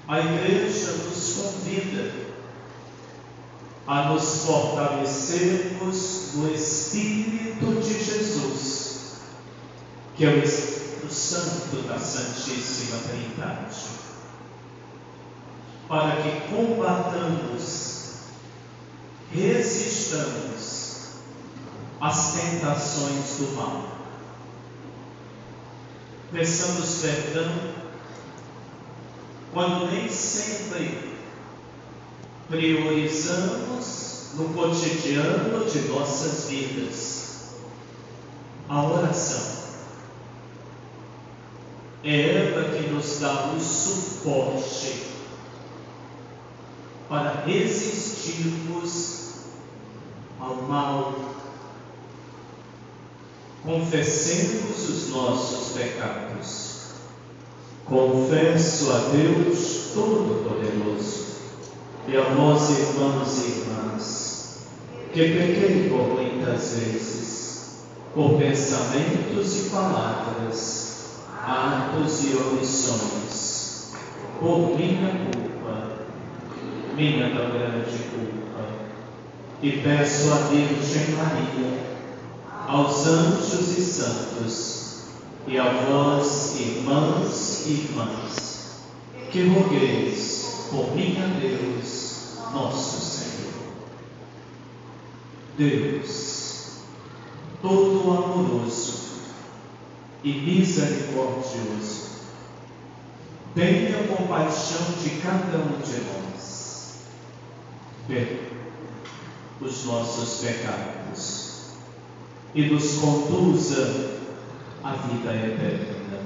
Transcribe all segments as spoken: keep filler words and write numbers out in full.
a Igreja nos convida a nos fortalecermos no Espírito de Jesus, que é o Espírito Santo da Santíssima Trindade, para que combatamos, resistamos às tentações do mal. Peçamos perdão quando nem sempre priorizamos no cotidiano de nossas vidas a oração. É ela que nos dá o suporte para resistirmos ao mal. Confessemos os nossos pecados. Confesso a Deus Todo-Poderoso e a vós, irmãos e irmãs, que pequei por muitas vezes, por pensamentos e palavras, atos e omissões, por minha culpa, minha tão grande culpa, e peço à Virgem Maria, aos anjos e santos, e a vós, irmãos e irmãs, que rogueis por mim a Deus, nosso Senhor. Deus, todo amoroso e misericordioso, tenha compaixão de cada um de nós, perdoe os nossos pecados e nos conduza à vida eterna.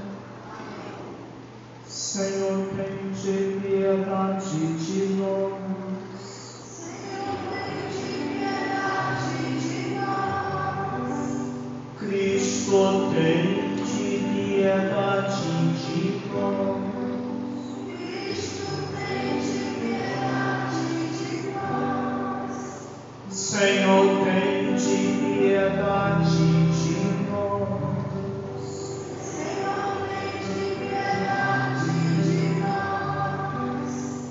Senhor, tende piedade de nós. Senhor, tende piedade de nós. Cristo, tende piedade de nós. Cristo, tende piedade de nós. Senhor, tende piedade de nós. Senhor, tende piedade de nós.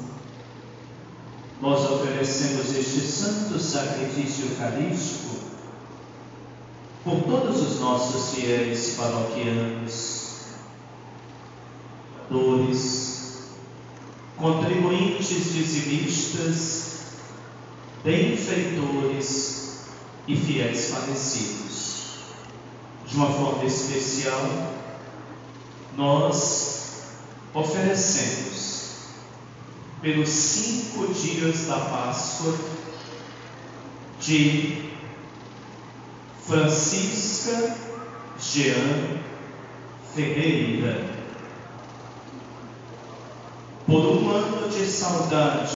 Nós oferecemos este santo sacrifício eucarístico por todos os nossos fiéis paroquianos, doadores, contribuintes dizimistas, benfeitores e fiéis falecidos. De uma forma especial, nós oferecemos pelos cinco dias da Páscoa de Francisca Jean Ferreira, por um ano de saudade